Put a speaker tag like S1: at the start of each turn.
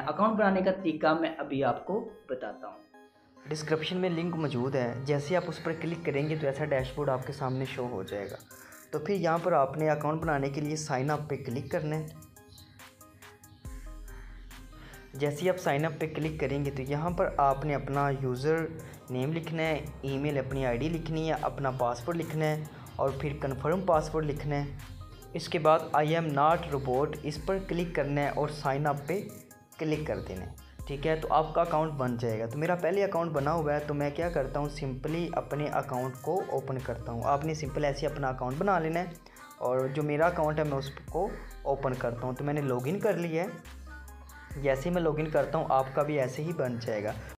S1: हैं। अकाउंट बनाने का तरीका मैं अभी आपको बताता हूँ।
S2: डिस्क्रिप्शन में लिंक मौजूद है, जैसे आप उस पर क्लिक करेंगे तो ऐसा डैशबोर्ड आपके सामने शो हो जाएगा। तो फिर यहाँ पर आपने अकाउंट बनाने के लिए साइन अप पे क्लिक करना है। जैसे ही आप साइन अप पे क्लिक करेंगे तो यहाँ पर आपने अपना यूज़र नेम लिखना है, ईमेल अपनी आईडी लिखनी है, अपना पासवर्ड लिखना है और फिर कन्फर्म पासवर्ड लिखना है। इसके बाद आई एम नॉट रोबोट इस पर क्लिक करना है और साइन अप पे क्लिक कर देना है। ठीक है, तो आपका अकाउंट बन जाएगा। तो मेरा पहले अकाउंट बना हुआ है, तो मैं क्या करता हूँ, सिंपली अपने अकाउंट को ओपन करता हूँ। आपने सिंपल ऐसे अपना अकाउंट बना लेना है और जो मेरा अकाउंट है मैं उसको ओपन करता हूँ। तो मैंने लॉगिन कर लिया है। जैसे ही मैं लॉगिन करता हूँ आपका भी ऐसे ही बन जाएगा।